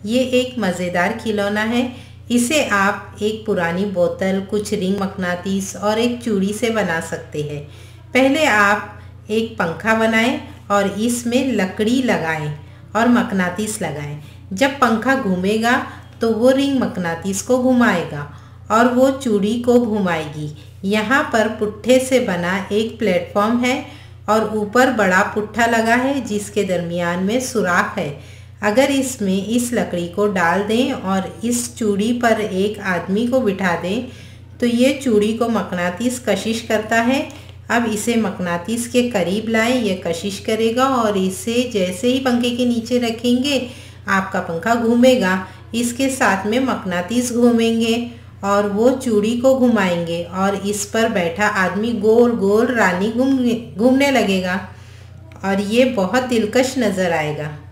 ये एक मज़ेदार खिलौना है। इसे आप एक पुरानी बोतल, कुछ रिंग मकनातीस और एक चूड़ी से बना सकते हैं। पहले आप एक पंखा बनाएं और इसमें लकड़ी लगाएं और मकनातीस लगाएं। जब पंखा घूमेगा तो वो रिंग मकनातीस को घुमाएगा और वो चूड़ी को घुमाएगी। यहाँ पर पुट्ठे से बना एक प्लेटफॉर्म है और ऊपर बड़ा पुट्ठा लगा है जिसके दरमियान में सुराख है। अगर इसमें इस लकड़ी को डाल दें और इस चूड़ी पर एक आदमी को बिठा दें तो ये चूड़ी को मकनातीस कशिश करता है। अब इसे मकनातीस के करीब लाएं, ये कशिश करेगा और इसे जैसे ही पंखे के नीचे रखेंगे आपका पंखा घूमेगा। इसके साथ में मकनातीस घूमेंगे और वो चूड़ी को घुमाएंगे और इस पर बैठा आदमी गोल गोल रानी घूमने लगेगा और ये बहुत दिलकश नज़र आएगा।